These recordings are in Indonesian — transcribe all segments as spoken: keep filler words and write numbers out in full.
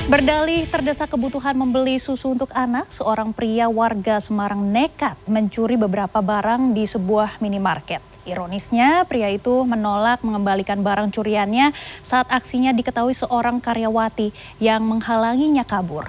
Berdalih terdesak kebutuhan membeli susu untuk anak, seorang pria warga Semarang nekat mencuri beberapa barang di sebuah minimarket. Ironisnya, pria itu menolak mengembalikan barang curiannya saat aksinya diketahui seorang karyawati yang menghalanginya kabur.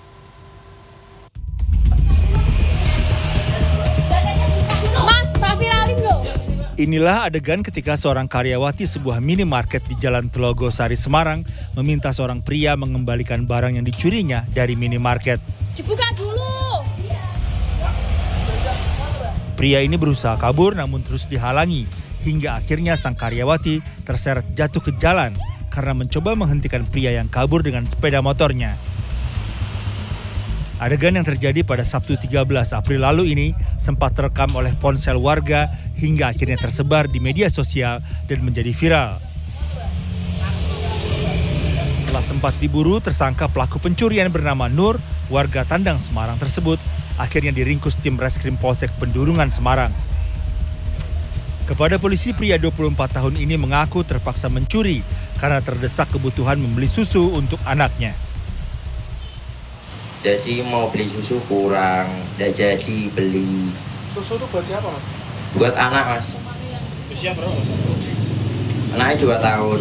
Inilah adegan ketika seorang karyawati sebuah minimarket di Jalan Telogosari, Semarang meminta seorang pria mengembalikan barang yang dicurinya dari minimarket. Dibuka dulu. Pria ini berusaha kabur namun terus dihalangi hingga akhirnya sang karyawati terseret jatuh ke jalan karena mencoba menghentikan pria yang kabur dengan sepeda motornya. Adegan yang terjadi pada Sabtu tiga belas April lalu ini sempat terekam oleh ponsel warga hingga akhirnya tersebar di media sosial dan menjadi viral. Setelah sempat diburu, tersangka pelaku pencurian bernama Nur, warga Tandang, Semarang tersebut akhirnya diringkus tim Reskrim Polsek Pendurungan, Semarang. Kepada polisi, pria dua puluh empat tahun ini mengaku terpaksa mencuri karena terdesak kebutuhan membeli susu untuk anaknya. Jadi mau beli susu kurang, tidak jadi beli. Susu itu buat siapa, Mas? Buat anak, Mas. Usia berapa, Mas? Anaknya dua tahun.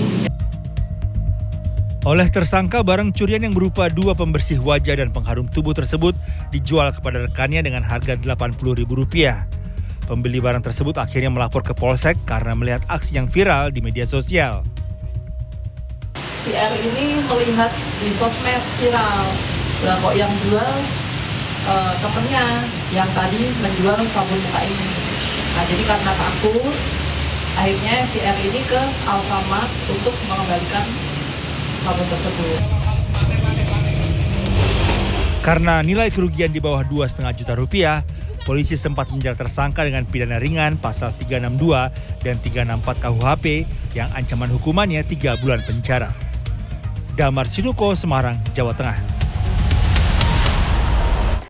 Oleh tersangka, barang curian yang berupa dua pembersih wajah dan pengharum tubuh tersebut dijual kepada rekannya dengan harga delapan puluh ribu rupiah. Pembeli barang tersebut akhirnya melapor ke Polsek karena melihat aksi yang viral di media sosial. Si R ini melihat di sosmed viral. Lah kok yang jual uh, temennya yang tadi menjual sabun muka ini. Nah jadi karena takut, akhirnya si R ini ke Alfamart untuk mengembalikan sabun tersebut. Karena nilai kerugian di bawah dua koma lima juta rupiah, polisi sempat menjerat tersangka dengan pidana ringan pasal tiga enam dua dan tiga enam empat K U H P yang ancaman hukumannya tiga bulan penjara. Damar Sinuko, Semarang, Jawa Tengah.